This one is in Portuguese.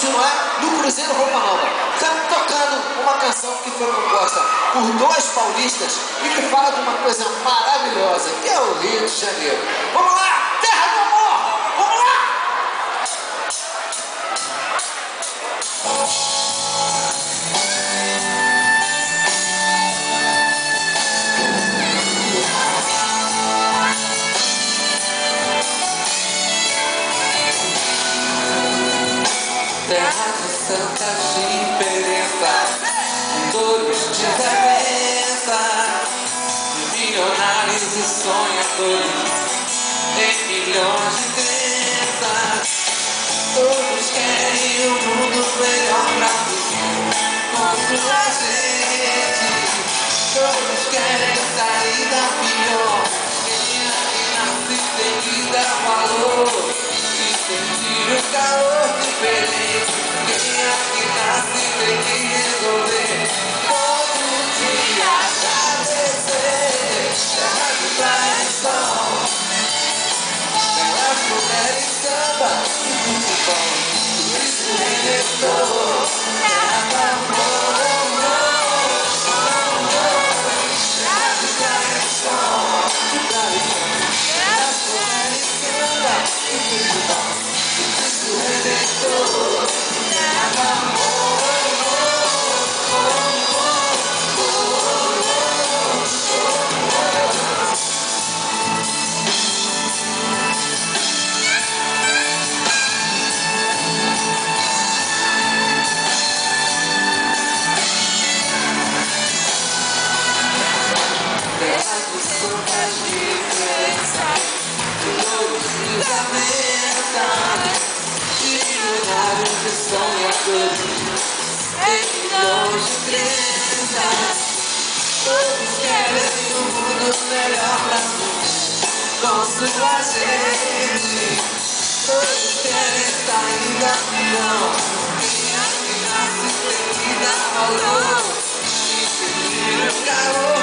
não é? No Cruzeiro Roupa Nova. Estamos tocando uma canção que foi composta por dois paulistas e que fala de uma coisa maravilhosa, que é o Rio de Janeiro. Vamos lá! Terra do amor! Vamos lá! Terra de santa diferença, dores de cabeça, milionários e sonhadores, em milhões de crenças. Todos querem um mundo melhor pra viver, construa a gente. Todos querem sair da pior. Quem aqui nasce tem que dar valor e sentir o calor diferente. Quem aqui nasce tem que resolver todo dia agradecer. Terra de praia e sol, belas mulheres, samba e futebol. Cristo Redentor, terra do amor. Terra de praia e sol, belas mulheres, samba e futebol. Cristo Redentor, terra do amor. Terra de santa diferença, dores de cabeça, milionários e sonhadores, em milhões de crenças. Todos querem um mundo melhor pra viver, construa a gente. Todos querem sair da prisão. Quem aqui nasce tem que dar valor e sentir o calor